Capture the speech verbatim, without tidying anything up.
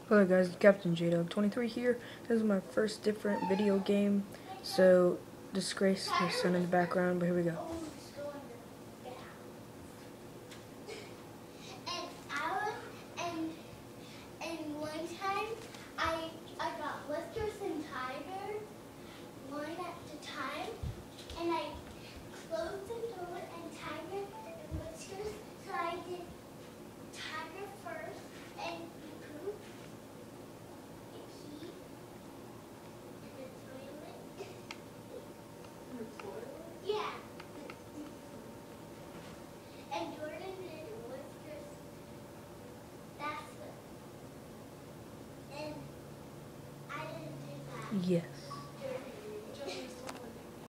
Hello guys, Captain J Dog twenty-three here. This is my first different video game, so disgrace the sun in the background, but here we go. And I was, and, and one time I, I got Whiskers and Tiger, one at a time, and I closed the door and Tiger and Whiskers, so I did Tiger first, and Pooh, and he, and the toilet. Yeah. And Jordan did Whiskers. That's what. And I didn't do that. Yes.